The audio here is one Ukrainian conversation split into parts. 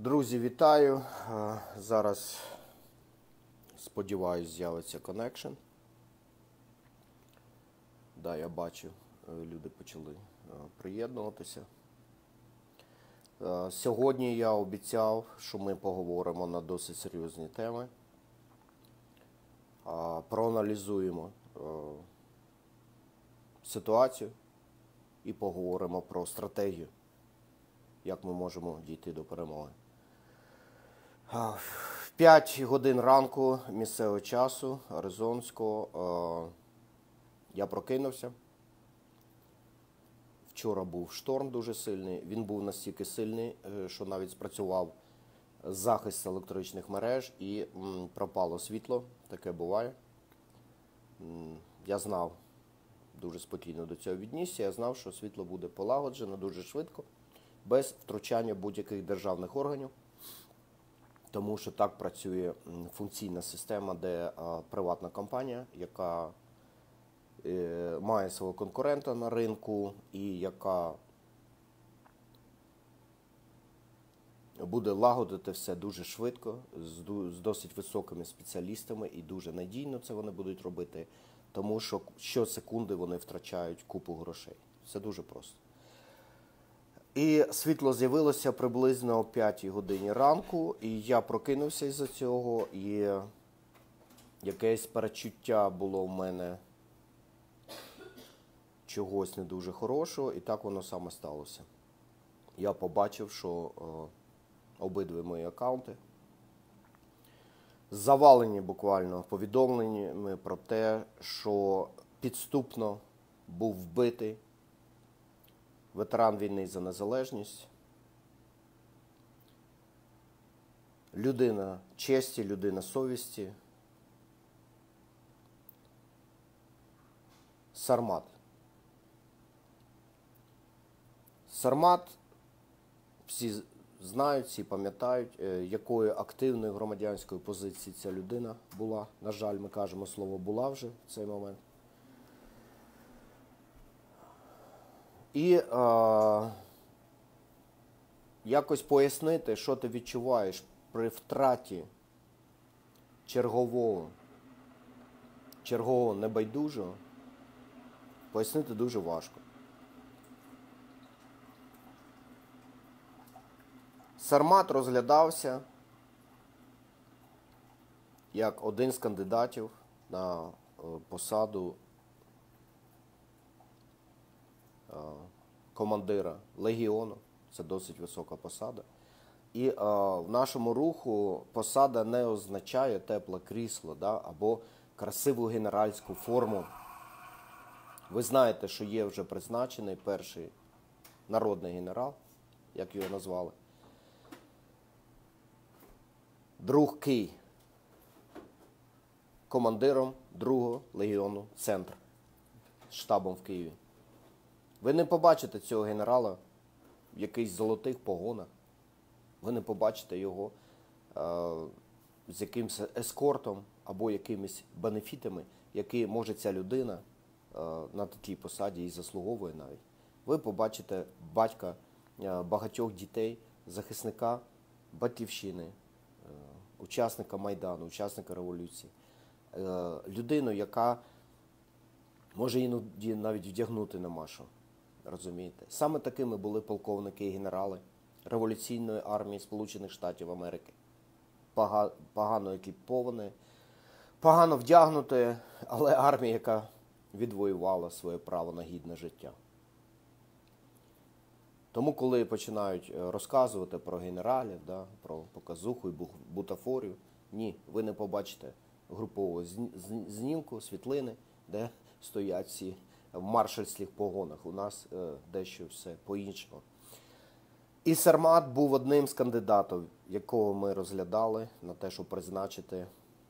Друзі, вітаю! Зараз, сподіваюсь, з'явиться коннекшн. Да, я бачу, люди почали приєднуватися. Сьогодні я обіцяв, що ми поговоримо на досить серйозні теми. Проаналізуємо ситуацію і поговоримо про стратегію, як ми можемо дійти до перемоги. В 5 годин ранку місцевого часу, аризонського, я прокинувся. Вчора був шторм дуже сильний. Він був настільки сильний, що навіть спрацював захист електричних мереж і пропало світло. Таке буває. Я знав, дуже спокійно до цього віднісся. Я знав, що світло буде полагоджено дуже швидко, без втручання будь-яких державних органів. Тому що так працює функційна система, де приватна компанія, яка має свого конкурента на ринку і яка буде лагодити все дуже швидко, з досить високими спеціалістами і дуже надійно це вони будуть робити, тому що щосекунди вони втрачають купу грошей. Це дуже просто. І світло з'явилося приблизно о 5 годині ранку, і я прокинувся із-за цього, і якесь перечуття було в мене чогось не дуже хорошого, і так воно саме сталося. Я побачив, що обидві мої акаунти завалені буквально повідомленнями про те, що підступно був вбитий ветеран війни за незалежність, людина честі, людина совісті, Сармат. Сармат, всі знають, всі пам'ятають, якою активною громадянською позиції ця людина була. На жаль, ми кажемо слово «була» вже в цей момент. І якось пояснити, що ти відчуваєш при втраті чергового небайдужого, пояснити дуже важко. Сармат розглядався як один з кандидатів на посаду командира легіону. Це досить висока посада. І в нашому руху посада не означає тепле крісло, да, або красиву генеральську форму. Ви знаєте, що є вже призначений перший народний генерал, як його назвали. Друг Кий, командиром 2-го легіону «Центр» з штабом в Києві. Ви не побачите цього генерала в якихось золотих погонах. Ви не побачите його з якимось ескортом або якимись бенефітами, які може ця людина на такій посаді і заслуговує навіть. Ви побачите батька багатьох дітей, захисника Батьківщини, учасника Майдану, учасника революції. Людину, яка може іноді навіть вдягнути нема що. Розумієте? Саме такими були полковники і генерали революційної армії Сполучених Штатів Америки. Погано екіповані, погано вдягнути, але армія, яка відвоювала своє право на гідне життя. Тому, коли починають розказувати про генералів, да, про показуху і бутафорію, ні, ви не побачите групового знімку, світлини, де стоять всі в маршальських погонах. У нас дещо все по-іншому. І Сармат був одним з кандидатів, якого ми розглядали на те, щоб призначити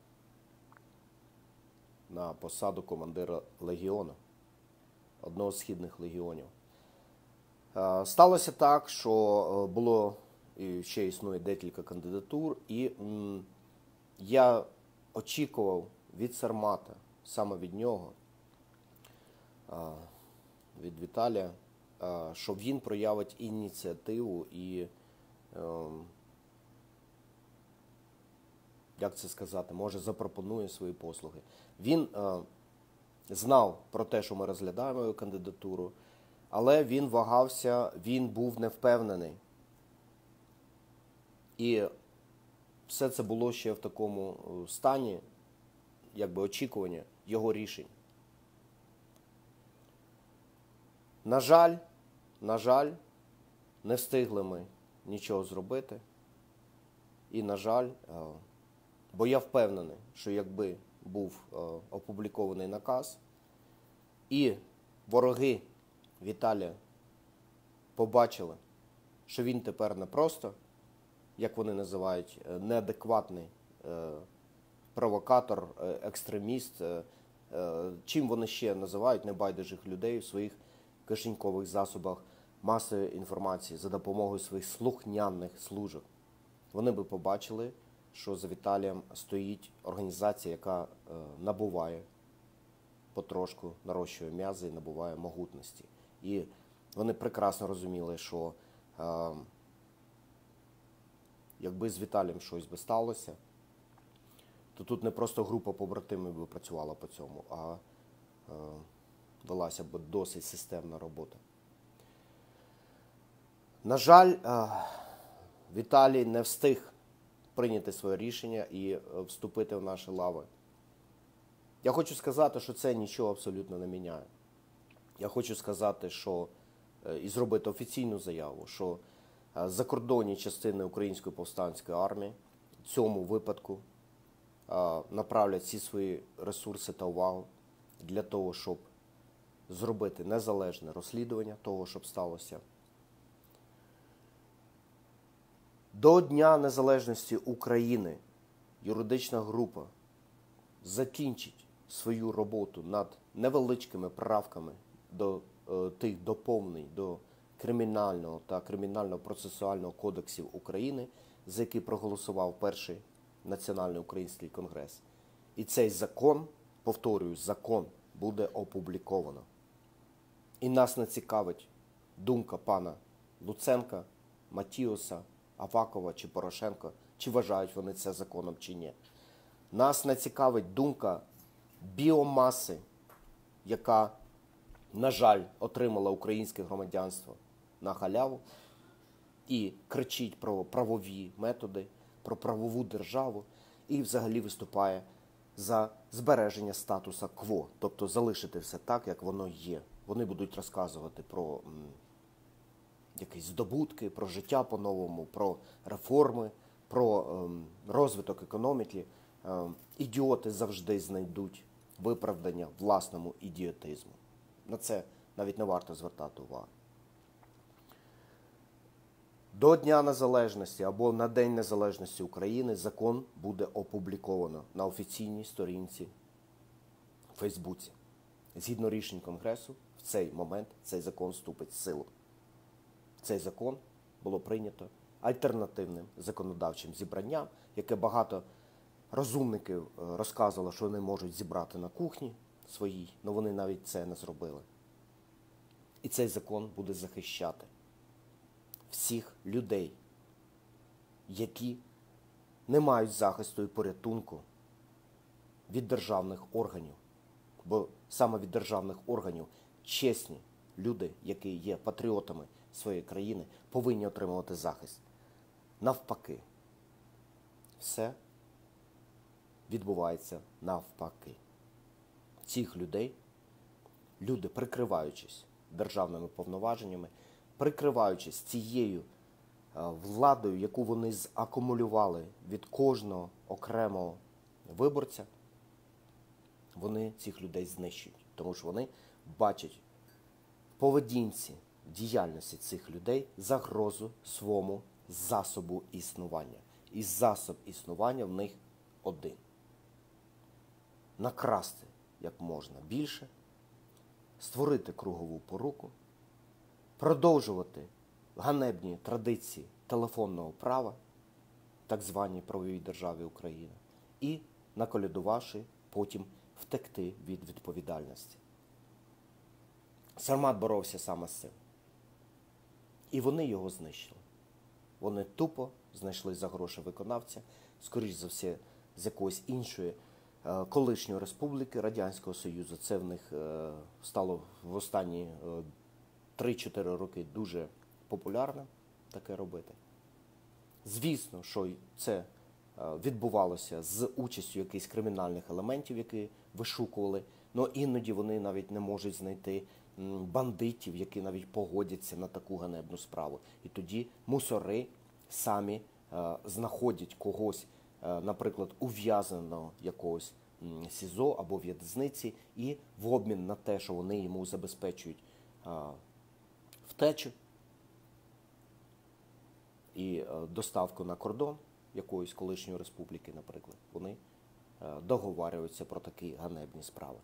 на посаду командира легіону, одного з східних легіонів. Сталося так, що було, і ще існує декілька кандидатур, і я очікував від Сармата, саме від нього, від Віталія, що він проявить ініціативу і як це сказати, може запропонує свої послуги. Він знав про те, що ми розглядаємо його кандидатуру, але він вагався, він був невпевнений. І все це було ще в такому стані, якби очікування його рішень. На жаль, не встигли ми нічого зробити. І, на жаль, бо я впевнений, що якби був опублікований наказ, і вороги Віталія побачили, що він тепер не просто, як вони називають, неадекватний провокатор, екстреміст, чим вони ще називають небайдужих людей у своїх кишенькових засобах масової інформації за допомогою своїх слухняних служб. Вони би побачили, що за Віталієм стоїть організація, яка набуває потрошку, нарощує м'язи і набуває могутності. І вони прекрасно розуміли, що якби з Віталієм щось би сталося, то тут не просто група побратимів би працювала по цьому, а велася б досить системна робота. На жаль, Віталій не встиг прийняти своє рішення і вступити в наші лави. Я хочу сказати, що це нічого абсолютно не міняє. Я хочу сказати, що і зробити офіційну заяву, що закордонні частини Української повстанської армії в цьому випадку направлять всі свої ресурси та увагу для того, щоб зробити незалежне розслідування того, що сталося. До Дня Незалежності України юридична група закінчить свою роботу над невеличкими правками до тих доповнень до Кримінального та Кримінально-процесуального кодексів України, за який проголосував перший Національний український конгрес. І цей закон, повторюю, закон буде опубліковано. І нас не цікавить думка пана Луценка, Матіоса, Авакова чи Порошенка, чи вважають вони це законом чи ні. Нас не цікавить думка біомаси, яка, на жаль, отримала українське громадянство на халяву і кричить про правові методи, про правову державу і взагалі виступає за збереження статуса кво, тобто залишити все так, як воно є. Вони будуть розказувати про якісь здобутки, про життя по-новому, про реформи, про розвиток економіки. Ідіоти завжди знайдуть виправдання власному ідіотизму. На це навіть не варто звертати увагу. До Дня Незалежності або на День Незалежності України закон буде опубліковано на офіційній сторінці в Фейсбуці. Згідно рішень Конгресу, в цей момент цей закон вступить в силу. Цей закон було прийнято альтернативним законодавчим зібранням, яке багато розумників розказувало, що вони можуть зібрати на кухні своїй, але вони навіть це не зробили. І цей закон буде захищати всіх людей, які не мають захисту і порятунку від державних органів. Бо саме від державних органів чесні люди, які є патріотами своєї країни, повинні отримувати захист. Навпаки. Все відбувається навпаки. Цих людей, люди, прикриваючись державними повноваженнями, прикриваючись цією владою, яку вони закумулювали від кожного окремого виборця, вони цих людей знищують. Тому що вони бачать в поведінці, діяльності цих людей загрозу своєму засобу існування. І засоб існування в них один. Накрасти як можна більше, створити кругову поруку, продовжувати ганебні традиції телефонного права, так званій правовій державі України, і, наколядувавши, потім втекти від відповідальності. Сармат боровся саме з цим. І вони його знищили. Вони тупо знайшли за гроші виконавця, скоріш за все, з якоїсь іншої колишньої республіки Радянського Союзу. Це в них стало в останні 3-4 роки дуже популярним таке робити. Звісно, що це відбувалося з участю якихось кримінальних елементів, які вишукували, але іноді вони навіть не можуть знайти бандитів, які навіть погодяться на таку ганебну справу. І тоді мусори самі знаходять когось, наприклад, ув'язненого якогось СІЗО або в'язниці, і в обмін на те, що вони йому забезпечують втечу і доставку на кордон якоїсь колишньої республіки, наприклад, вони договарюються про такі ганебні справи.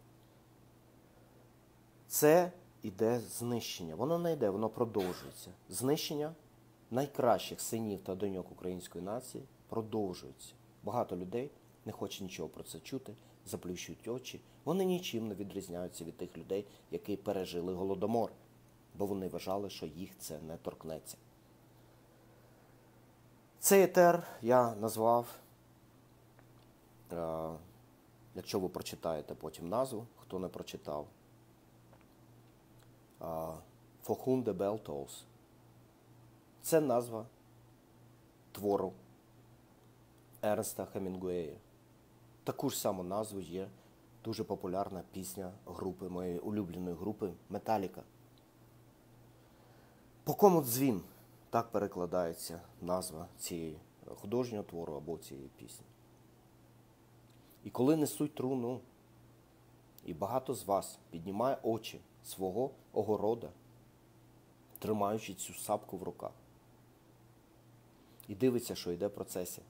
Це іде знищення. Воно не йде, воно продовжується. Знищення найкращих синів та доньок української нації продовжується. Багато людей не хоче нічого про це чути, заплющують очі. Вони нічим не відрізняються від тих людей, які пережили Голодомор, бо вони вважали, що їх це не торкнеться. Цей етер я назвав, якщо ви прочитаєте потім назву, хто не прочитав, For whom the bell tolls. Це назва твору Ернеста Хемінгуея. Таку ж саму назву є дуже популярна пісня групи, моєї улюбленої групи Металіка. По кому дзвін? Так перекладається назва цієї художнього твору або цієї пісні. І коли несуть труну, і багато з вас піднімає очі свого огорода, тримаючи цю сапку в руках, і дивиться, що йде процесія,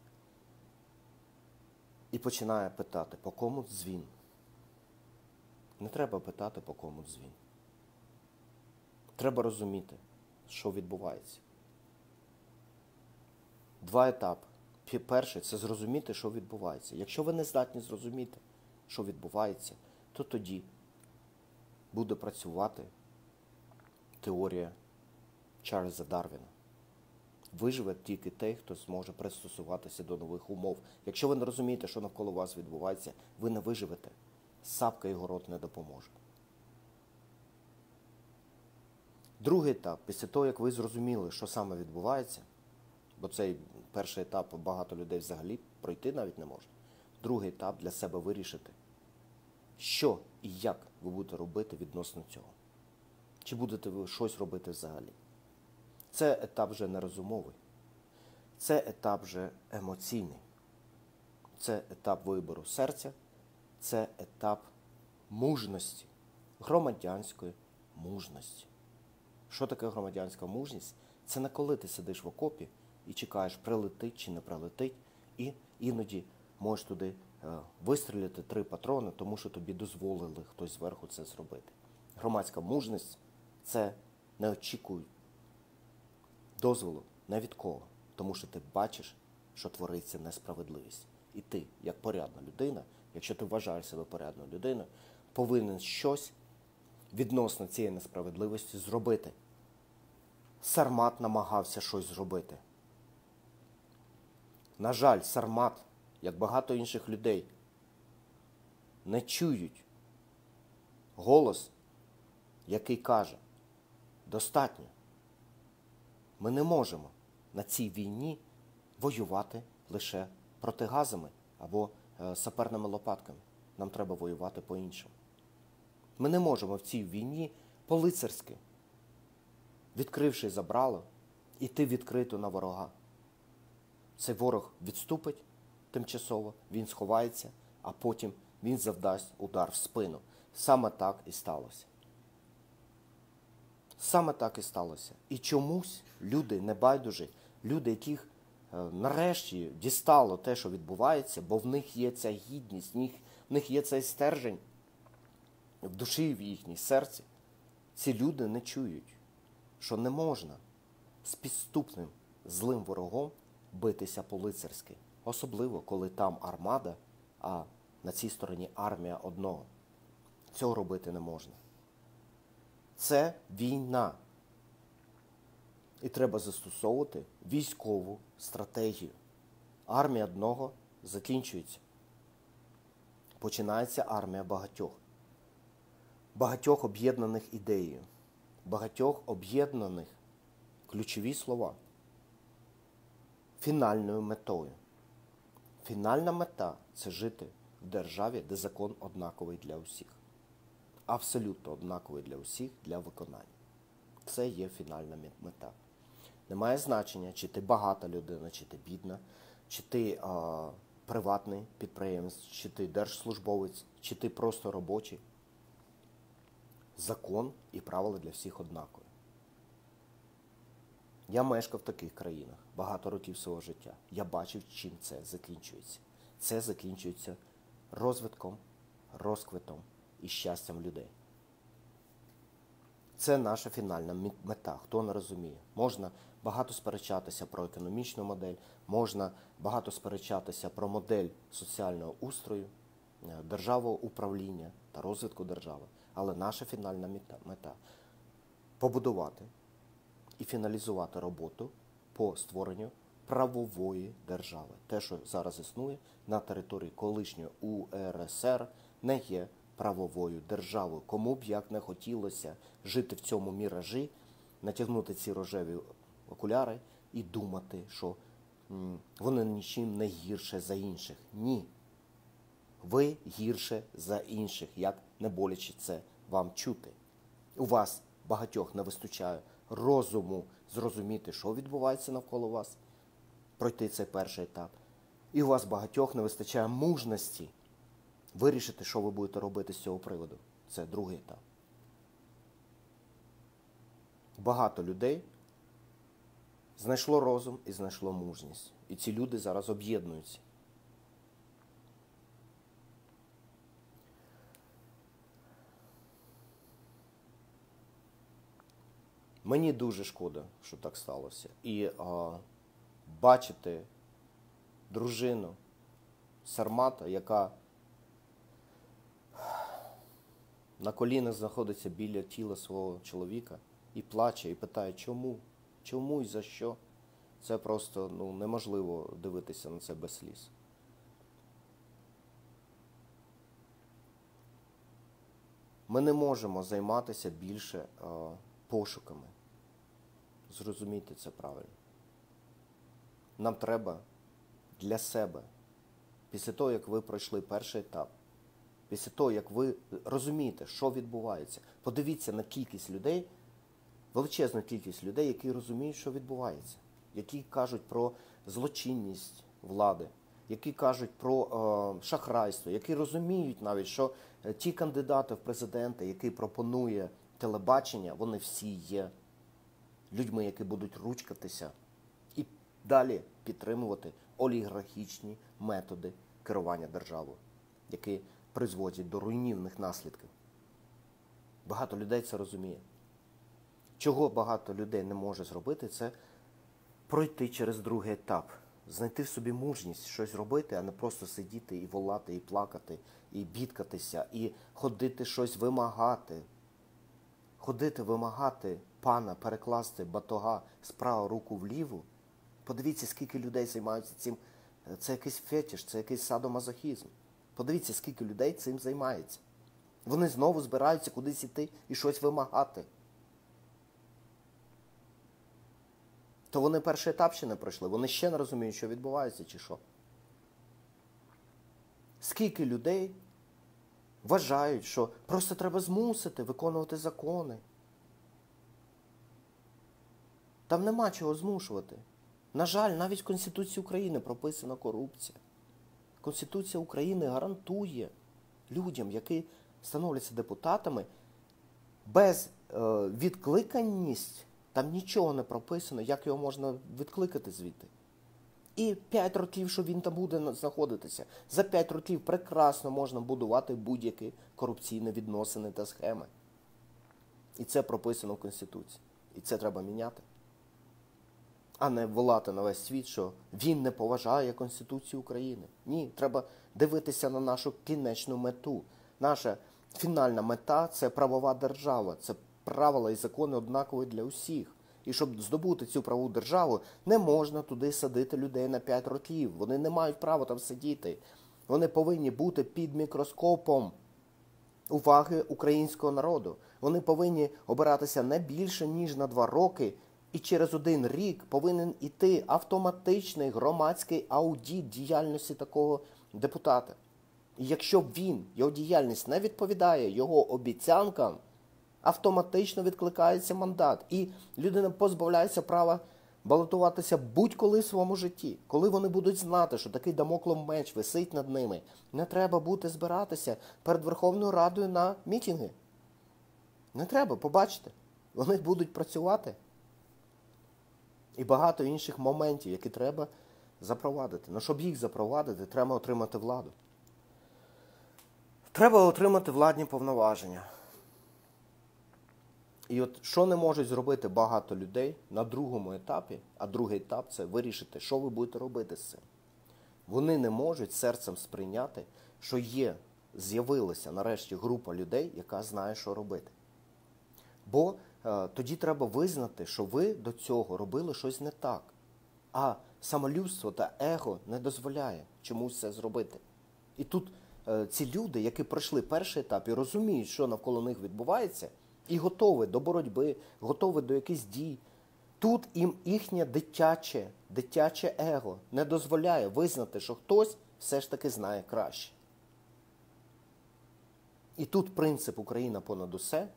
і починає питати, по кому дзвін. Не треба питати, по кому дзвін. Треба розуміти, що відбувається. Два етапи. Перший – це зрозуміти, що відбувається. Якщо ви не здатні зрозуміти, що відбувається, то тоді буде працювати теорія Чарльза Дарвіна. Виживе тільки той, хто зможе пристосуватися до нових умов. Якщо ви не розумієте, що навколо вас відбувається, ви не виживете. Сапка і город не допоможе. Другий етап, після того, як ви зрозуміли, що саме відбувається, бо цей перший етап багато людей взагалі пройти навіть не може. Другий етап для себе вирішити, що і як ви будете робити відносно цього. Чи будете ви щось робити взагалі. Це етап вже не розумовий. Це етап вже емоційний. Це етап вибору серця. Це етап мужності, громадянської мужності. Що таке громадянська мужність? Це не коли ти сидиш в окопі і чекаєш, прилетить чи не прилетить, і іноді можеш туди вистріляти 3 патрони, тому що тобі дозволили хтось зверху це зробити. Громадська мужність – це не очікуй дозволу не від кого, тому що ти бачиш, що твориться несправедливість. І ти, як порядна людина, якщо ти вважаєш себе порядною людиною, повинен щось відносно цієї несправедливості зробити. Сармат намагався щось зробити. На жаль, Сармат, як багато інших людей, не чують голос, який каже: достатньо. Ми не можемо на цій війні воювати лише протигазами або саперними лопатками. Нам треба воювати по-іншому. Ми не можемо в цій війні по-лицарськи, відкривши забрало, іти відкрито на ворога. Цей ворог відступить тимчасово, він сховається, а потім він завдасть удар в спину. Саме так і сталося. Саме так і сталося. І чомусь люди небайдужі, люди, яких нарешті дістало те, що відбувається, бо в них є ця гідність, в них є цей стержень в душі, в їхній серці. Ці люди не чують, що не можна з підступним злим ворогом битися по-лицарськи. Особливо, коли там армада, а на цій стороні армія одного. Цього робити не можна. Це війна. І треба застосовувати військову стратегію. Армія одного закінчується. починається армія багатьох. Багатьох об'єднаних ідеєю. Багатьох об'єднаних, ключові слова, фінальною метою. Фінальна мета – це жити в державі, де закон однаковий для усіх. Абсолютно однаковий для усіх, для виконання. Це є фінальна мета. Немає значення, чи ти багата людина, чи ти бідна, чи ти приватний підприємець, чи ти держслужбовець, чи ти просто робочий. Закон і правила для всіх однакові. Я мешкав в таких країнах багато років свого життя. Я бачив, чим це закінчується. Це закінчується розвитком, розквитом і щастям людей. Це наша фінальна мета. Хто не розуміє? Можна багато сперечатися про економічну модель, можна багато сперечатися про модель соціального устрою, державного управління та розвитку держави. Але наша фінальна мета – побудувати і фіналізувати роботу по створенню правової держави. Те, що зараз існує на території колишньої УРСР, не є правовою державою. Кому б як не хотілося жити в цьому міражі, натягнути ці рожеві окуляри і думати, що вони нічим не гірше за інших. Ні. Ви гірше за інших, як не боляче це вам чути. У вас багатьох не вистачає розуму зрозуміти, що відбувається навколо вас, пройти цей перший етап. І у вас багатьох не вистачає мужності вирішити, що ви будете робити з цього приводу. Це другий етап. Багато людей знайшло розум і знайшло мужність. І ці люди зараз об'єднуються. Мені дуже шкода, що так сталося. І бачити дружину Сармата, яка на колінах знаходиться біля тіла свого чоловіка і плаче, і питає, чому? Чому і за що? Це просто неможливо дивитися на це без сліз. Ми не можемо займатися більше пошуками. Зрозумійте це правильно. Нам треба для себе, після того, як ви пройшли перший етап, після того, як ви розумієте, що відбувається, подивіться на кількість людей, величезну кількість людей, які розуміють, що відбувається, які кажуть про злочинність влади, які кажуть про шахрайство, які розуміють навіть, що ті кандидати в президенти, які пропонує телебачення, вони всі є людьми, які будуть ручкатися і далі підтримувати олігархічні методи керування державою, які призводять до руйнівних наслідків. Багато людей це розуміє. Чого багато людей не може зробити, це пройти через другий етап, знайти в собі мужність щось робити, а не просто сидіти і волати, і плакати, і бідкатися, і ходити щось вимагати. Ходити, вимагати пана перекласти батога з праву руку в ліву. Подивіться, скільки людей займаються цим. Це якийсь фетиш, це якийсь садомазохізм. Подивіться, скільки людей цим займається. Вони знову збираються кудись іти і щось вимагати. То вони перший етап ще не пройшли, вони ще не розуміють, що відбувається чи що. Скільки людей вважають, що просто треба змусити виконувати закони. Там нема чого змушувати. На жаль, навіть в Конституції України прописана корупція. Конституція України гарантує людям, які становляться депутатами, відкликаність, там нічого не прописано, як його можна відкликати звідти. І 5 років, що він там буде знаходитися. За 5 років прекрасно можна будувати будь-які корупційні відносини та схеми. І це прописано в Конституції. І це треба міняти. А не волати на весь світ, що він не поважає Конституцію України. Ні, треба дивитися на нашу кінечну мету. Наша фінальна мета – це правова держава. Це правила і закони однакові для усіх. І щоб здобути цю правову державу, не можна туди садити людей на 5 років. Вони не мають права там сидіти. Вони повинні бути під мікроскопом уваги українського народу. Вони повинні обиратися не більше, ніж на 2 роки, і через 1 рік повинен іти автоматичний громадський аудит діяльності такого депутата. І якщо його діяльність не відповідає його обіцянкам, автоматично відкликається мандат. І людина позбавляється права балотуватися будь-коли в своєму житті. Коли вони будуть знати, що такий дамоклов меч висить над ними, не треба буде збиратися перед Верховною Радою на мітинги. Не треба, побачите. Вони будуть працювати. І багато інших моментів, які треба запровадити. Ну, щоб їх запровадити, треба отримати владу. Треба отримати владні повноваження. І от що не можуть зробити багато людей на другому етапі, а другий етап – це вирішити, що ви будете робити з цим. Вони не можуть серцем сприйняти, що з'явилася нарешті група людей, яка знає, що робити. Бо тоді треба визнати, що ви до цього робили щось не так. А самолюбство та его не дозволяє чомусь це зробити. І тут ці люди, які пройшли перший етап і розуміють, що навколо них відбувається, і готові до боротьби, готові до якихось дій, тут їм їхнє дитяче его не дозволяє визнати, що хтось все ж таки знає краще. І тут принцип «Україна понад усе»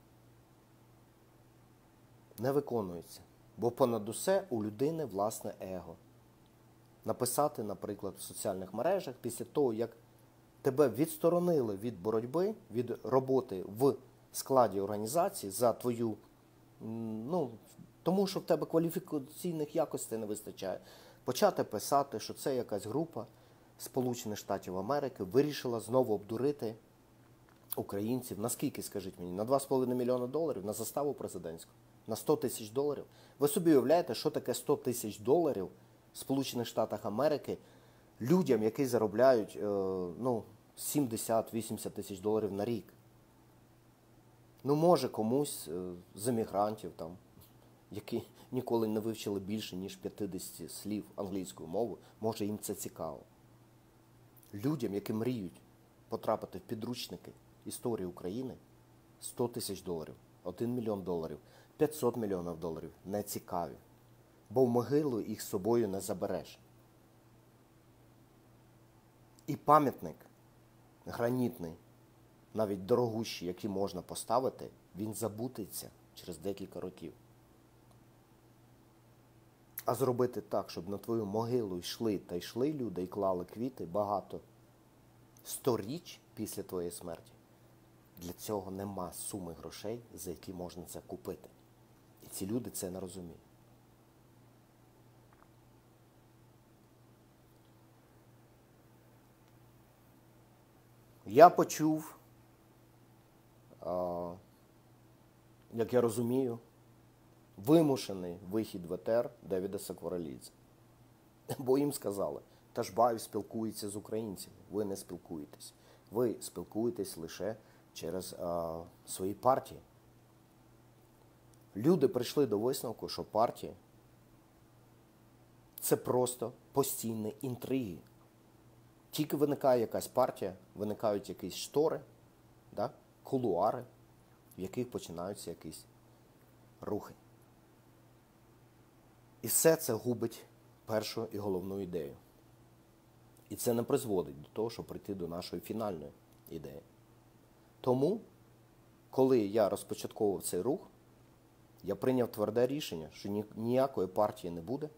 не виконується. Бо понад усе у людини власне его. Написати, наприклад, в соціальних мережах після того, як тебе відсторонили від боротьби, від роботи в складі організації за твою, тому що в тебе кваліфікаційних якостей не вистачає, почати писати, що це якась група Сполучених Штатів Америки вирішила знову обдурити українців. Наскільки, скажіть мені? На $2,5 мільйона? На заставу президентську? На $100 000? Ви собі уявляєте, що таке $100 000 в Сполучених Штатах Америки людям, які заробляють 70-80 тисяч доларів на рік? Може комусь з емігрантів, які ніколи не вивчили більше, ніж 50 слів англійською мовою, може їм це цікаво. Людям, які мріють потрапити в підручники історії України, $100 000, $1 мільйон, $500 мільйонів не цікаві. Бо в могилу їх з собою не забереш. І пам'ятник гранітний, навіть дорогущий, який можна поставити, він забудеться через декілька років. А зробити так, щоб на твою могилу йшли люди і клали квіти багато 100-річ після твоєї смерті, для цього нема суми грошей, за які можна це купити. І ці люди це не розуміють. Я почув, як я розумію, вимушений вихід в етер Девіда Сакварелідзе. Бо їм сказали, Ташбаєв спілкується з українцями, ви не спілкуєтесь. Ви спілкуєтесь лише через свої партії. Люди прийшли до висновку, що партія – це просто постійні інтриги. Тільки виникає якась партія, виникають якісь штори, кулуари, в яких починаються якісь рухи. І все це губить першу і головну ідею. І це не призводить до того, щоб прийти до нашої фінальної ідеї. Тому, коли я розпочатковував цей рух, я прийняв тверде рішення, що ніякої партії не буде.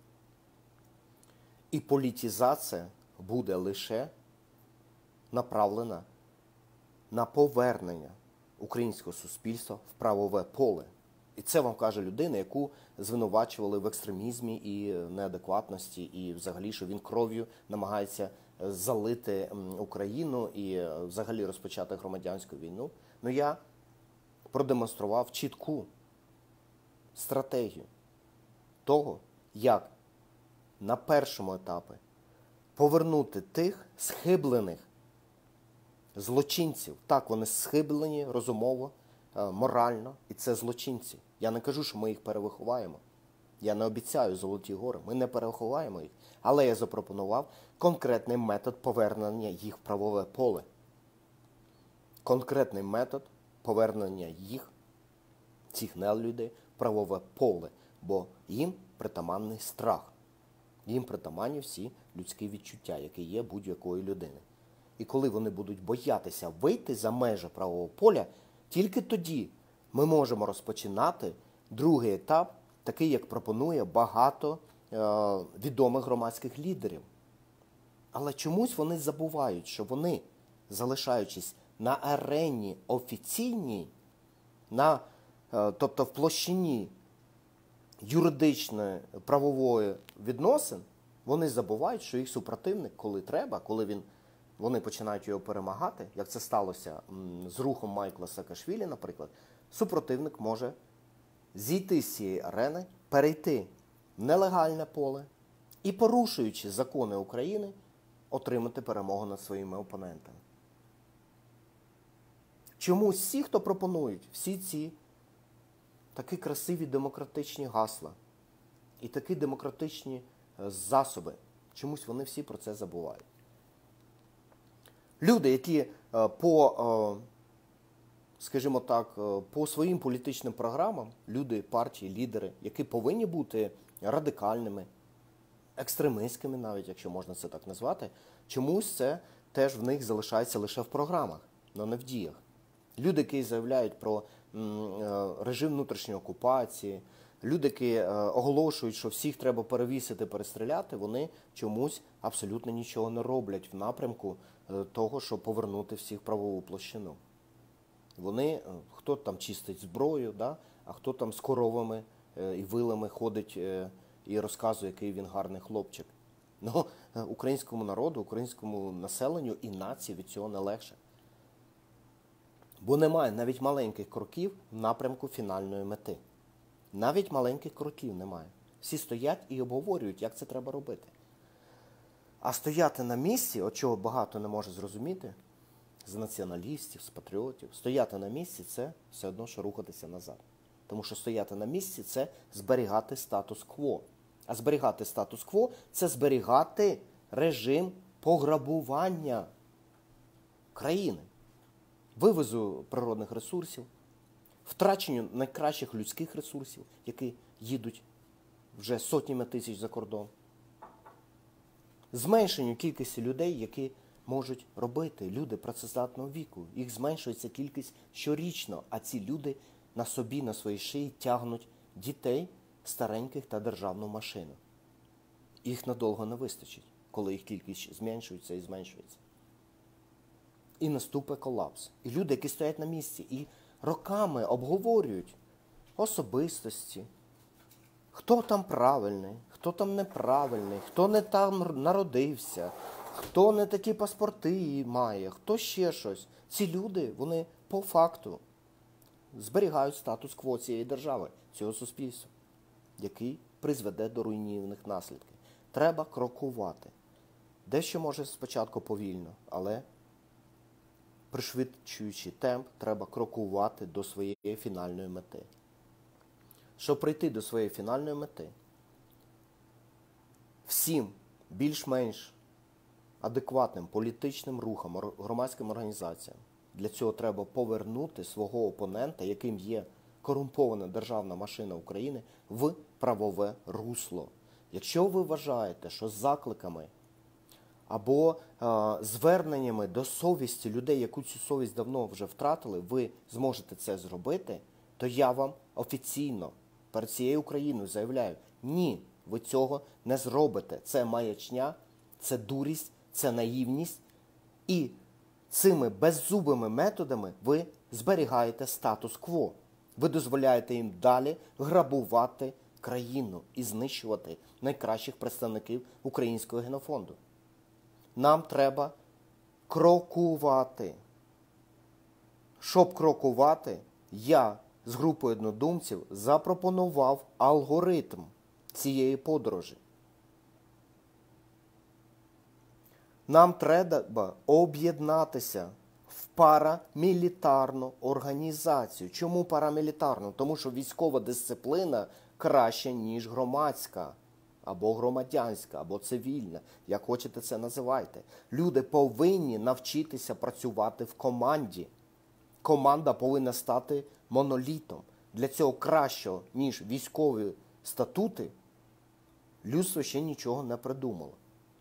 І політизація буде лише направлена на повернення українського суспільства в правове поле. І це вам каже людина, яку звинувачували в екстремізмі і неадекватності, і взагалі, що він кров'ю намагається залити Україну і взагалі розпочати громадянську війну. Я продемонстрував чітку стратегію того, як на першому етапі повернути тих схиблених злочинців. Так, вони схиблені розумово, морально, і це злочинці. Я не кажу, що ми їх перевиховаємо. Я не обіцяю золоті гори, ми не переховаємо їх. Але я запропонував конкретний метод повернення їх в правове поле. Конкретний метод повернення їх, цих нелюдей, в правове поле. Бо їм притаманний страх. Їм притаманні всі людські відчуття, які є будь-якої людини. І коли вони будуть боятися вийти за межі правового поля, тільки тоді ми можемо розпочинати другий етап, такий, як пропонує багато відомих громадських лідерів. Але чомусь вони забувають, що вони, залишаючись на арені офіційній, тобто в площині юридичної правової відносин, вони забувають, що їх супротивник, коли треба, коли вони починають його перемагати, як це сталося з рухом Майкла Саакашвілі, наприклад, супротивник може зійти з цієї арени, перейти в нелегальне поле і, порушуючи закони України, отримати перемогу над своїми опонентами. Чомусь всі, хто пропонують всі ці такі красиві демократичні гасла і такі демократичні засоби, чомусь вони всі про це забувають. Люди, які скажімо так, по своїм політичним програмам, люди, партії, лідери, які повинні бути радикальними, екстремистськими навіть, якщо можна це так назвати, чомусь це теж в них залишається лише в програмах, але не в діях. Люди, які заявляють про режим внутрішньої окупації, люди, які оголошують, що всіх треба перевісити, перестріляти, вони чомусь абсолютно нічого не роблять в напрямку того, щоб повернути всіх в правову площину. Вони, хто там чистить зброю, да? А хто там з коровами і вилами ходить і розказує, який він гарний хлопчик. Ну, українському народу, українському населенню і нації від цього не легше. Бо немає навіть маленьких кроків в напрямку фінальної мети. Навіть маленьких кроків немає. Всі стоять і обговорюють, як це треба робити. А стояти на місці, от чого багато не може зрозуміти, з націоналістів, з патріотів, стояти на місці – це все одно, що рухатися назад. Тому що стояти на місці – це зберігати статус-кво. А зберігати статус-кво – це зберігати режим пограбування країни. Вивозу природних ресурсів, втраченню найкращих людських ресурсів, які їдуть вже сотнями тисяч за кордон. Зменшенню кількості людей, які можуть робити, люди працездатного віку. Їх зменшується кількість щорічно, а ці люди на собі, на своїй шиї тягнуть дітей, стареньких та державну машину. Їх надовго не вистачить, коли їх кількість зменшується і зменшується. І наступить колапс. І люди, які стоять на місці і роками обговорюють особистості, хто там правильний, хто там неправильний, хто не там народився, хто не такі паспорти має, хто ще щось. Ці люди, вони по факту зберігають статус-кво цієї держави, цього суспільства, який призведе до руйнівних наслідків. Треба крокувати. Дещо може спочатку повільно, але пришвидшуючи темп, треба крокувати до своєї фінальної мети. Щоб прийти до своєї фінальної мети, всім більш-менш адекватним політичним рухам, громадським організаціям, для цього треба повернути свого опонента, яким є корумпована державна машина України, в правове русло. Якщо ви вважаєте, що з закликами або зверненнями до совісті людей, яку цю совість давно вже втратили, ви зможете це зробити, то я вам офіційно перед цією Україною заявляю, ні, ви цього не зробите. Це маячня, це дурість, це наївність. І цими беззубими методами ви зберігаєте статус-кво. Ви дозволяєте їм далі грабувати країну і знищувати найкращих представників українського генофонду. Нам треба крокувати. Щоб крокувати, я з групою однодумців запропонував алгоритм цієї подорожі. Нам треба об'єднатися в парамілітарну організацію. Чому парамілітарну? Тому що військова дисципліна краще, ніж громадська, або громадянська, або цивільна, як хочете це називайте. Люди повинні навчитися працювати в команді. Команда повинна стати монолітом. Для цього кращого, ніж військові статути, людство ще нічого не придумало.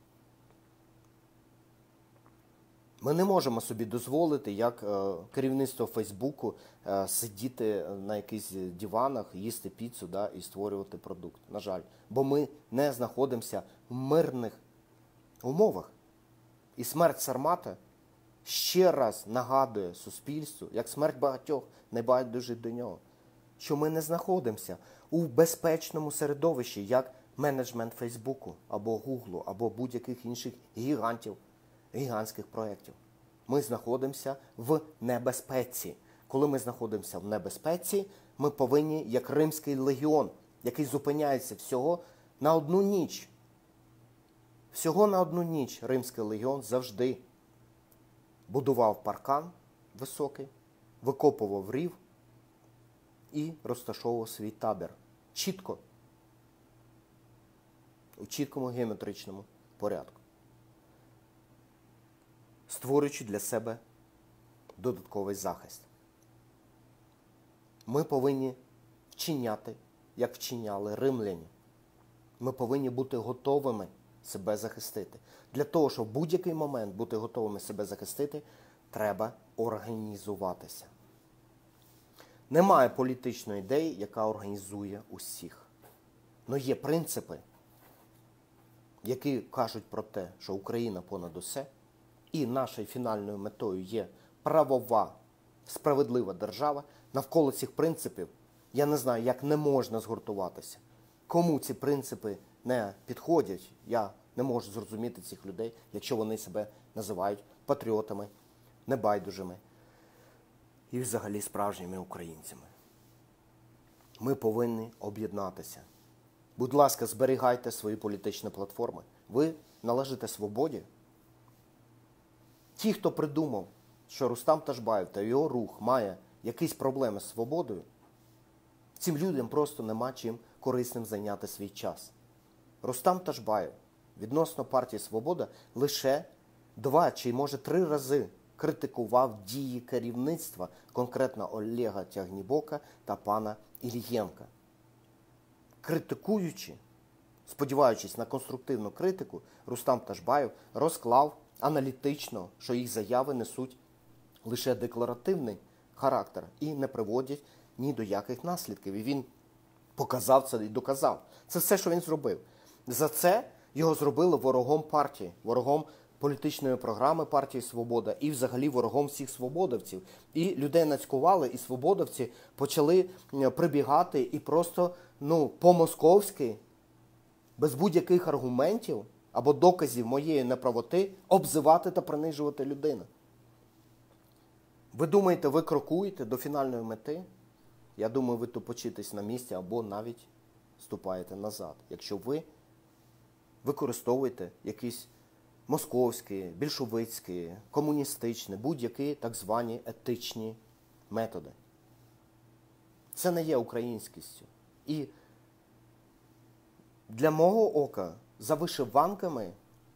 Ми не можемо собі дозволити, як керівництво Фейсбуку, сидіти на якихось диванах, їсти піцу, да, і створювати продукт. На жаль. Бо ми не знаходимося в мирних умовах. І смерть Сармата ще раз нагадує суспільству, як смерть багатьох небайдужих до нього, що ми не знаходимося у безпечному середовищі, як менеджмент Фейсбуку, або Гуглу, або будь-яких інших гігантських проєктів. Ми знаходимося в небезпеці. Коли ми знаходимося в небезпеці, ми повинні, як Римський легіон, який зупиняється всього на одну ніч. Всього на одну ніч Римський легіон завжди будував паркан високий, викопував рів і розташовував свій табір. Чітко. У чіткому геометричному порядку. Створюючи для себе додатковий захист. Ми повинні вчиняти, як вчиняли римляні. Ми повинні бути готовими себе захистити. Для того, щоб в будь-який момент бути готовими себе захистити, треба організуватися. Немає політичної ідеї, яка організує усіх. Но є принципи, які кажуть про те, що Україна понад усе, і нашою фінальною метою є правова, справедлива держава. Навколо цих принципів, я не знаю, як не можна згуртуватися. Кому ці принципи не підходять, я не можу зрозуміти цих людей, якщо вони себе називають патріотами, небайдужими і взагалі справжніми українцями. Ми повинні об'єднатися. Будь ласка, зберігайте свої політичні платформи. Ви належите свободі. Ті, хто придумав, що Рустам Ташбаєв та його рух має якісь проблеми з свободою, цим людям просто нема чим корисним зайняти свій час. Рустам Ташбаєв відносно партії «Свобода» лише 2 чи, може, 3 рази критикував дії керівництва, конкретно Олега Тягнібока та пана Іллєнка. Критикуючи, сподіваючись на конструктивну критику, Рустам Ташбаєв розклав аналітично, що їх заяви несуть лише декларативний характер і не приводять ні до яких наслідків. І він показав це і доказав. Це все, що він зробив. За це його зробили ворогом партії, ворогом політичної програми партії «Свобода» і взагалі ворогом всіх свободовців. І людей нацькували, і свободовці почали прибігати і просто по-московськи, без будь-яких аргументів або доказів моєї неправоти, обзивати та принижувати людину. Ви думаєте, ви крокуєте до фінальної мети? Я думаю, ви тупочитесь на місці або навіть ступаєте назад. Якщо ви використовуєте якісь московські, більшовицькі, комуністичні, будь-які так звані етичні методи. Це не є українськістю. І для мого ока за вишиванками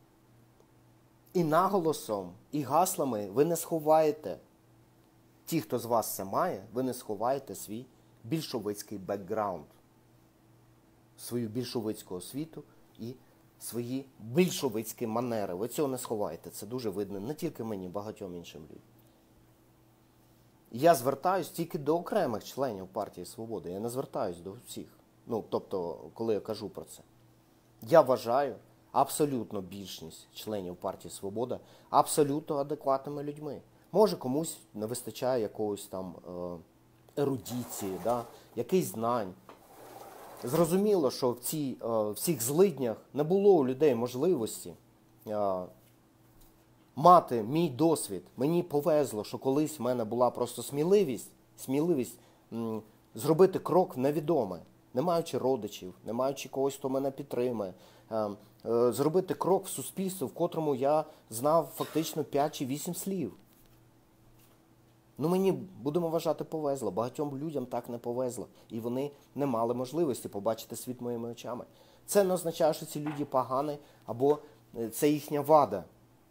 і наголосом, і гаслами ви не сховаєте, ті, хто з вас це має, ви не сховаєте свій більшовицький бекграунд, свою більшовицьку освіту і свої більшовицькі манери. Ви цього не сховаєте. Це дуже видно не тільки мені, багатьом іншим людям. Я звертаюсь тільки до окремих членів партії «Свобода». Я не звертаюсь до всіх. Тобто, коли я кажу про це. Я вважаю абсолютно більшість членів партії «Свобода» абсолютно адекватними людьми. Може, комусь не вистачає якогось там ерудиції, якихось знань. Зрозуміло, що в цих злиднях не було у людей можливості мати мій досвід. Мені повезло, що колись в мене була просто сміливість зробити крок в невідоме, не маючи родичів, не маючи когось, хто мене підтримає. Зробити крок в суспільство, в котрому я знав фактично 5 чи 8 слів. Ну мені, будемо вважати, повезло. Багатьом людям так не повезло. І вони не мали можливості побачити світ моїми очами. Це не означає, що ці люди погані, або це їхня вада.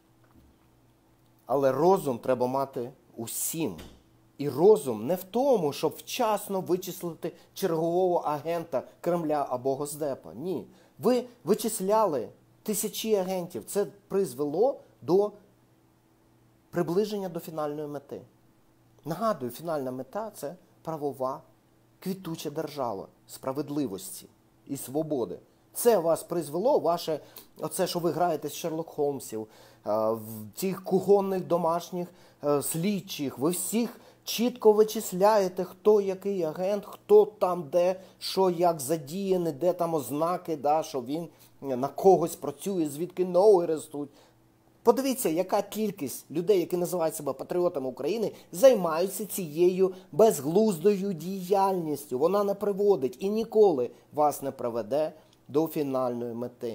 Але розум треба мати усім. І розум не в тому, щоб вчасно вичислити чергового агента Кремля або Госдепа. Ні. Ви вичисляли тисячі агентів. Це призвело до приближення до фінальної мети. Нагадую, фінальна мета – це правова, квітуча держава, справедливості і свободи. Це вас призвело, ваше, оце, що ви граєте з Шерлок Холмсів, в цих кухонних домашніх слідчих, ви всіх чітко вичисляєте, хто який агент, хто там де, що як задіяний, де там ознаки, да, що він на когось працює, звідки ноги ростуть. Подивіться, яка кількість людей, які називають себе патріотами України, займаються цією безглуздою діяльністю. Вона не приводить і ніколи вас не приведе до фінальної мети.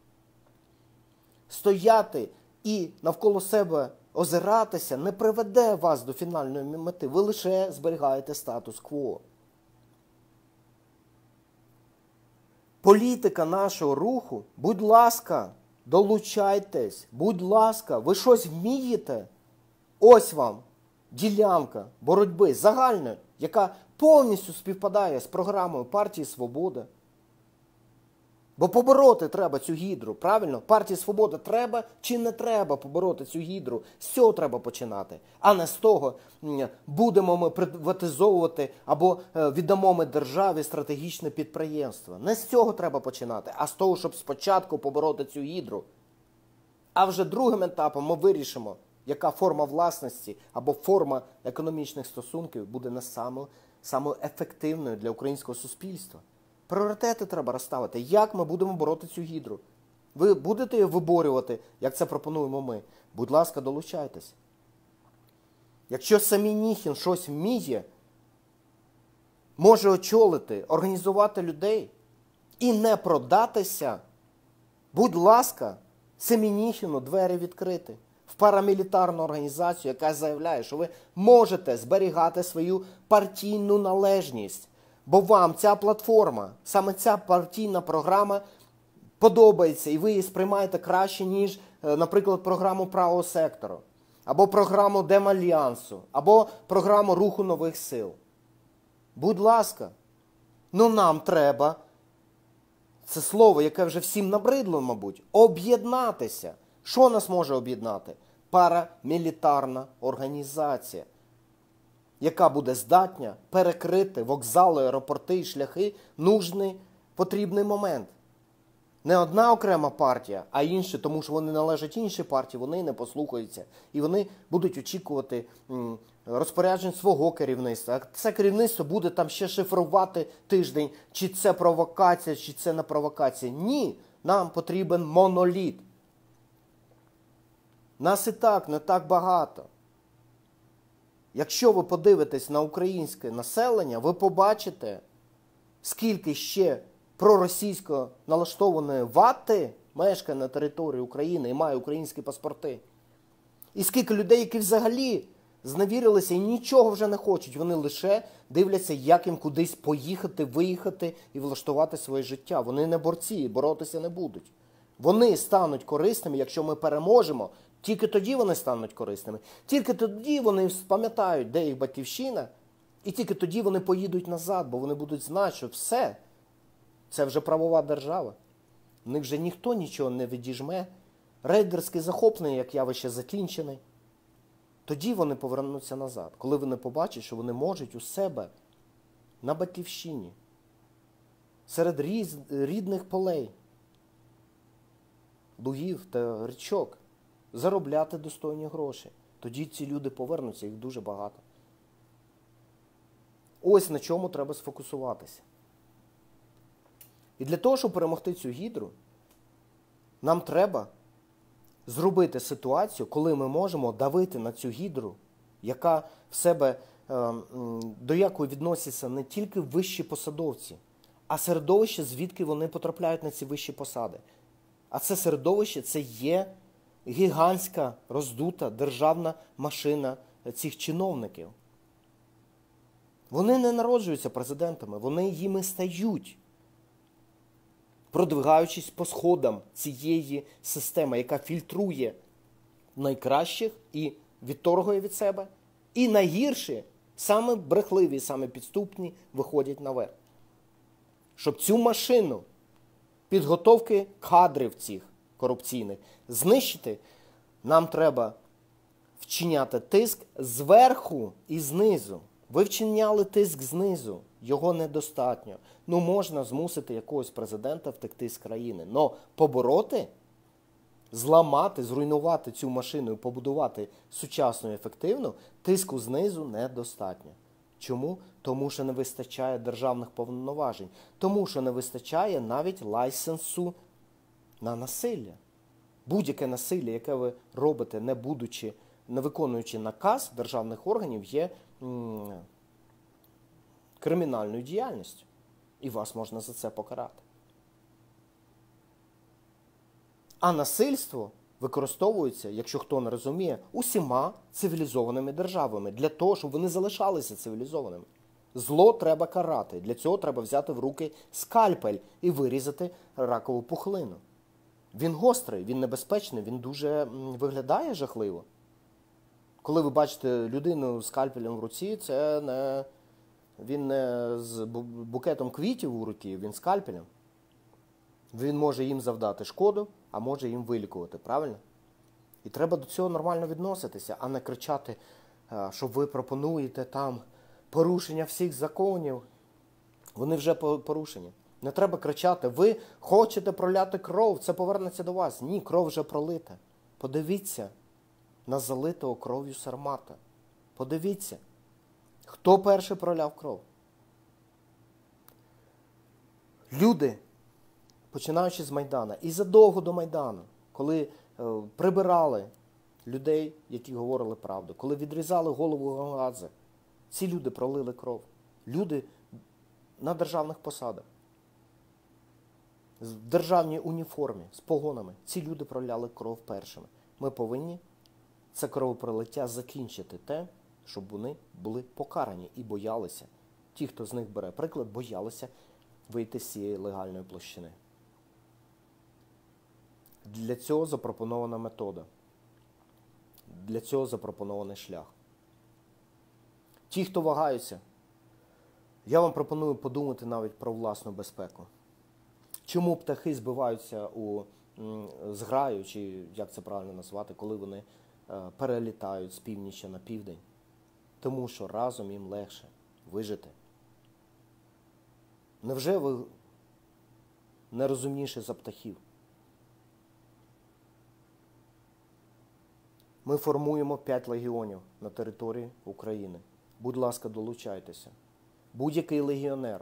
Стояти і навколо себе озиратися не приведе вас до фінальної мети. Ви лише зберігаєте статус-кво. Політика нашого руху, будь ласка, долучайтесь, будь ласка, ви щось вмієте? Ось вам ділянка боротьби загальної, яка повністю співпадає з програмою партії «Свобода». Бо побороти треба цю гідру, правильно? Партії «Свобода» треба чи не треба побороти цю гідру? З цього треба починати. А не з того, будемо ми приватизовувати або віддамо ми державі стратегічне підприємство. Не з цього треба починати, а з того, щоб спочатку побороти цю гідру. А вже другим етапом ми вирішимо, яка форма власності або форма економічних стосунків буде не самою ефективною для українського суспільства. Пріоритети треба розставити. Як ми будемо бороти цю гідру? Ви будете її виборювати, як це пропонуємо ми? Будь ласка, долучайтесь. Якщо Семенихін щось вміє, може очолити, організувати людей і не продатися, будь ласка, Семенихіну двері відкрити. В парамілітарну організацію, яка заявляє, що ви можете зберігати свою партійну належність. Бо вам ця платформа, саме ця партійна програма подобається, і ви її сприймаєте краще, ніж, наприклад, програму правого сектору, або програму Демальянсу, або програму Руху нових сил. Будь ласка, ну нам треба, це слово, яке вже всім набридло, мабуть, об'єднатися. Що нас може об'єднати? Парамілітарна організація, яка буде здатна перекрити вокзали, аеропорти і шляхи нужний, потрібний момент. Не одна окрема партія, а інші, тому що вони належать іншій партії, вони не послухаються. І вони будуть очікувати розпоряджень свого керівництва. А це керівництво буде там ще шифрувати тиждень, чи це провокація, чи це не провокація. Ні, нам потрібен моноліт. Нас і так не так багато. Якщо ви подивитесь на українське населення, ви побачите, скільки ще проросійсько налаштованої вати мешкає на території України і має українські паспорти. І скільки людей, які взагалі зневірилися і нічого вже не хочуть. Вони лише дивляться, як їм кудись поїхати, виїхати і влаштувати своє життя. Вони не борці, боротися не будуть. Вони стануть корисними, якщо ми переможемо. Тільки тоді вони стануть корисними. Тільки тоді вони пам'ятають, де їх батьківщина, і тільки тоді вони поїдуть назад, бо вони будуть знати, що все, це вже правова держава. В них вже ніхто нічого не відіжме. Рейдерське захоплення, як явище, закінчене. Тоді вони повернуться назад, коли вони побачать, що вони можуть у себе на батьківщині, серед рідних полей, лугів та річок, заробляти достойні гроші. Тоді ці люди повернуться, їх дуже багато. Ось на чому треба сфокусуватися. І для того, щоб перемогти цю гідру, нам треба зробити ситуацію, коли ми можемо давити на цю гідру, яка в себе, до якої відносяться не тільки вищі посадовці, а середовище, звідки вони потрапляють на ці вищі посади. А це середовище – це є гігантська, роздута державна машина цих чиновників. Вони не народжуються президентами, вони їми стають, продвигаючись по сходам цієї системи, яка фільтрує найкращих і відторгує від себе, і найгірші, саме брехливі, саме підступні, виходять наверх. Щоб цю машину підготовки кадрів цих корупційних знищити, нам треба вчиняти тиск зверху і знизу. Ви вчиняли тиск знизу, його недостатньо. Можна змусити якогось президента втекти з країни, але побороти, зламати, зруйнувати цю машину і побудувати сучасну і ефективну, тиску знизу недостатньо. Чому? Тому що не вистачає державних повноважень. Тому що не вистачає навіть лайсенсу на насилля. Будь-яке насилля, яке ви робите, не виконуючи наказ державних органів, є кримінальною діяльністю. І вас можна за це покарати. А насильство використовується, якщо хто не розуміє, усіма цивілізованими державами для того, щоб вони залишалися цивілізованими. Зло треба карати. Для цього треба взяти в руки скальпель і вирізати ракову пухлину. Він гострий, він небезпечний, він дуже виглядає жахливо. Коли ви бачите людину з скальпелем в руці, він не з букетом квітів у руці, він з скальпелем. Він може їм завдати шкоду, а може їм вилікувати, правильно? І треба до цього нормально відноситися, а не кричати, що ви пропонуєте там порушення всіх законів. Вони вже порушені. Не треба кричати, ви хочете проляти кров, це повернеться до вас. Ні, кров вже пролита. Подивіться на залитого кров'ю Сармата. Подивіться, хто перший проляв кров. Люди, починаючи з Майдана, і задовго до Майдану, коли прибирали людей, які говорили правду, коли відрізали голову Гонгадзе, ці люди пролили кров. Люди на державних посадах, в державній уніформі, з погонами. Ці люди проляли кров першими. Ми повинні це кровопролиття закінчити те, щоб вони були покарані і боялися. Ті, хто з них бере приклад, боялися вийти з цієї легальної площини. Для цього запропонована метода. Для цього запропонований шлях. Ті, хто вагаються, я вам пропоную подумати навіть про власну безпеку. Чому птахи збиваються у зграю, чи як це правильно назвати, коли вони перелітають з північі на південь? Тому що разом їм легше вижити. Невже ви не розумніші за птахів? Ми формуємо 5 легіонів на території України. Будь ласка, долучайтеся. Будь-який легіонер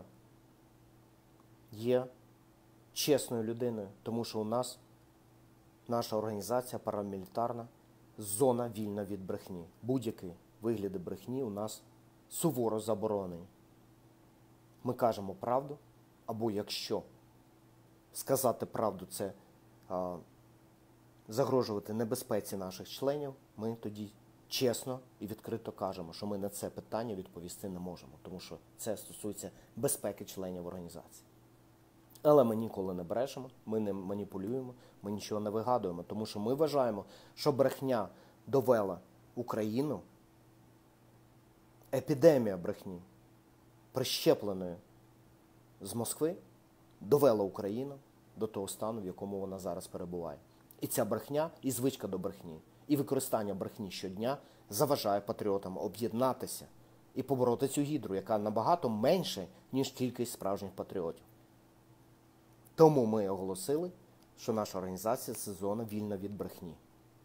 є чесною людиною, тому що у нас наша організація парамілітарна, зона вільна від брехні. Будь-які вигляди брехні у нас суворо заборонені. Ми кажемо правду, або якщо сказати правду це загрожувати небезпеці наших членів, ми тоді чесно і відкрито кажемо, що ми на це питання відповісти не можемо, тому що це стосується безпеки членів організації. Але ми ніколи не брешемо, ми не маніпулюємо, ми нічого не вигадуємо, тому що ми вважаємо, що брехня довела Україну, епідемія брехні, прищепленої з Москви, довела Україну до того стану, в якому вона зараз перебуває. І ця брехня, і звичка до брехні, і використання брехні щодня заважає патріотам об'єднатися і побороти цю гідру, яка набагато менше, ніж кількість справжніх патріотів. Тому ми оголосили, що наша організація – це зона вільна від брехні.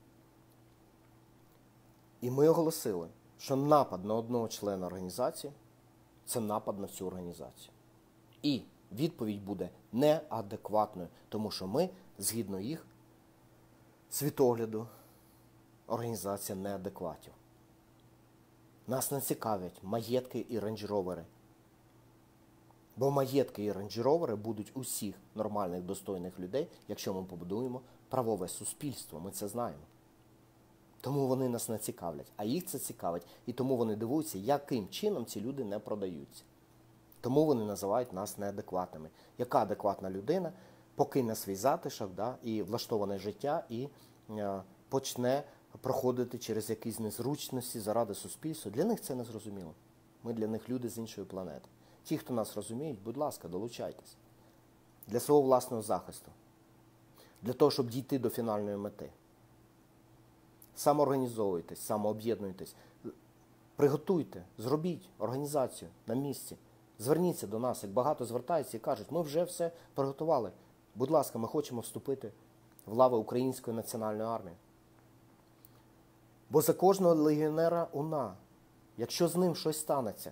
І ми оголосили, що напад на одного члена організації – це напад на всю організацію. І відповідь буде неадекватною, тому що ми, згідно їх світогляду, організація неадекватів. Нас не цікавлять маєтки і рейндж-ровери. Бо маєтки і рейндж-ровери будуть усіх нормальних, достойних людей, якщо ми побудуємо правове суспільство. Ми це знаємо. Тому вони нас не цікавлять. А їх це цікавить. І тому вони дивуються, яким чином ці люди не продаються. Тому вони називають нас неадекватними. Яка адекватна людина покине свій затишок, да, і влаштоване життя, і почне проходити через якісь незручності заради суспільства? Для них це не зрозуміло. Ми для них люди з іншої планети. Ті, хто нас розуміють, будь ласка, долучайтесь. Для свого власного захисту. Для того, щоб дійти до фінальної мети. Самоорганізовуйтесь, самооб'єднуйтесь. Приготуйте, зробіть організацію на місці. Зверніться до нас, як багато звертаються і кажуть, ми вже все приготували. Будь ласка, ми хочемо вступити в лави Української національної армії. Бо за кожного легіонера УНА, якщо з ним щось станеться,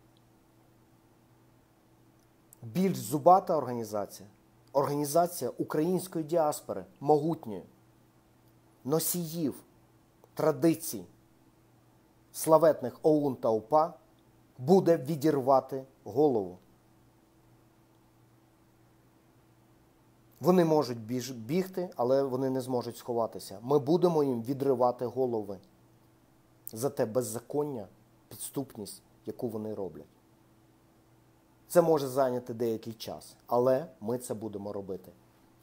більш зубата організація, організація української діаспори, могутньої, носіїв, традицій, славетних ОУН та УПА, буде відірвати голову. Вони можуть бігти, але вони не зможуть сховатися. Ми будемо їм відривати голови за те беззаконня, підступність, яку вони роблять. Це може зайняти деякий час, але ми це будемо робити.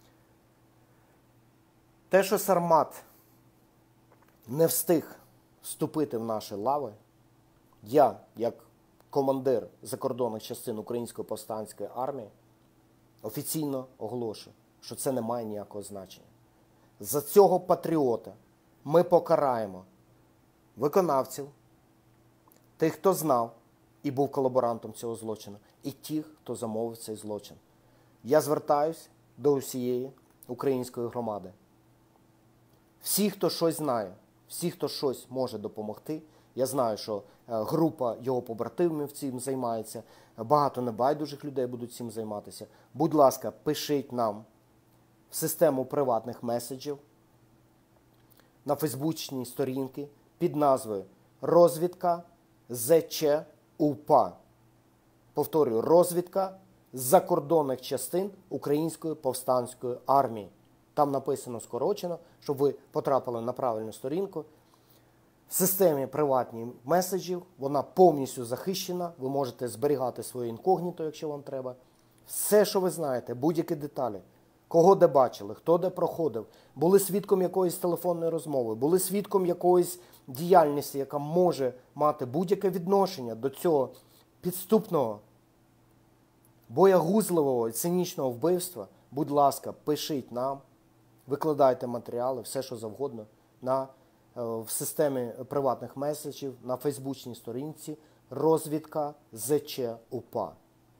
Те, що Сармат не встиг вступити в наші лави, я, як командир закордонних частин Української повстанської армії, офіційно оголошую, що це не має ніякого значення. За цього патріота ми покараємо виконавців, тих, хто знав і був колаборантом цього злочину, і тих, хто замовив цей злочин. Я звертаюсь до усієї української громади. Всі, хто щось знає, всі, хто щось може допомогти, я знаю, що група його побратимів цим займається, багато небайдужих людей будуть цим займатися. Будь ласка, пишіть нам в систему приватних меседжів на фейсбучній сторінки під назвою «Розвідка ЗЧ УПА». Повторюю, розвідка закордонних частин Української повстанської армії. Там написано скорочено, щоб ви потрапили на правильну сторінку. В системі приватних меседжів вона повністю захищена. Ви можете зберігати своє інкогніто, якщо вам треба. Все, що ви знаєте, будь-які деталі. Кого де бачили, хто де проходив, були свідком якоїсь телефонної розмови, були свідком якоїсь діяльності, яка може мати будь-яке відношення до цього підступного, боягузливого і цинічного вбивства. Будь ласка, пишіть нам, викладайте матеріали, все, що завгодно, в системі приватних меседжів, на фейсбучній сторінці «Розвідка ЗЧ УПА».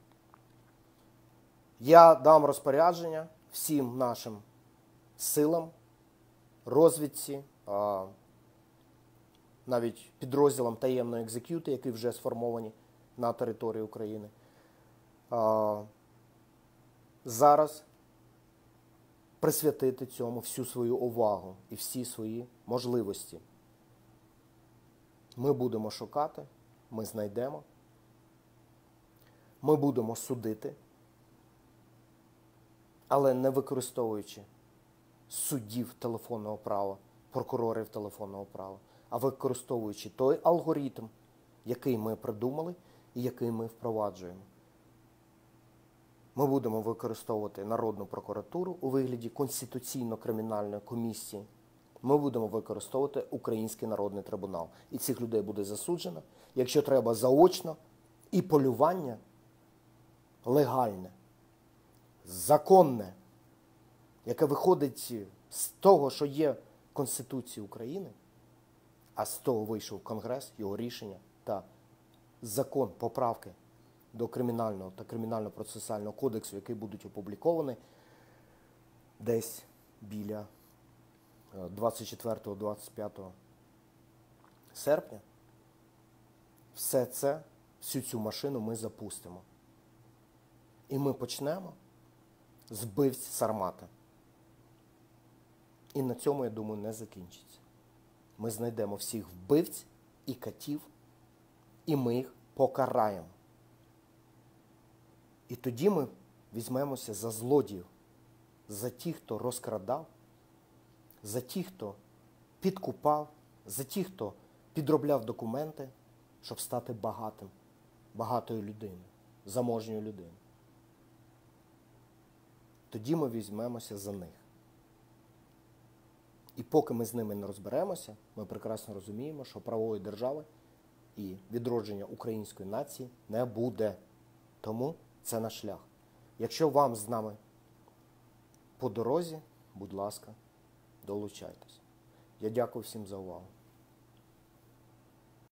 Я дам розпорядження всім нашим силам, розвідці, навіть підрозділам таємної екзекюти, які вже сформовані на території України. Зараз присвятити цьому всю свою увагу і всі свої можливості. Ми будемо шукати, ми знайдемо, ми будемо судити, але не використовуючи суддів телефонного права, прокурорів телефонного права, а використовуючи той алгоритм, який ми придумали і який ми впроваджуємо. Ми будемо використовувати Народну прокуратуру у вигляді Конституційно-кримінальної комісії. Ми будемо використовувати Український народний трибунал. І цих людей буде засуджено, якщо треба, заочно, і полювання легальне, законне, яке виходить з того, що є в Конституції України, а з того вийшов Конгрес, його рішення та закон, поправки до Кримінального та Кримінально-процесуального кодексу, які будуть опубліковані десь біля 24-25 серпня. Все це, всю цю машину ми запустимо. І ми почнемо з вбивць Сармата. І на цьому, я думаю, не закінчиться. Ми знайдемо всіх вбивць і катів, і ми їх покараємо. І тоді ми візьмемося за злодіїв, за тих, хто розкрадав, за тих, хто підкупав, за ті, хто підробляв документи, щоб стати багатим, багатою людиною, заможньою людиною. Тоді ми візьмемося за них. І поки ми з ними не розберемося, ми прекрасно розуміємо, що правової держави і відродження української нації не буде. Тому це наш шлях. Якщо вам з нами по дорозі, будь ласка, долучайтесь. Я дякую всім за увагу.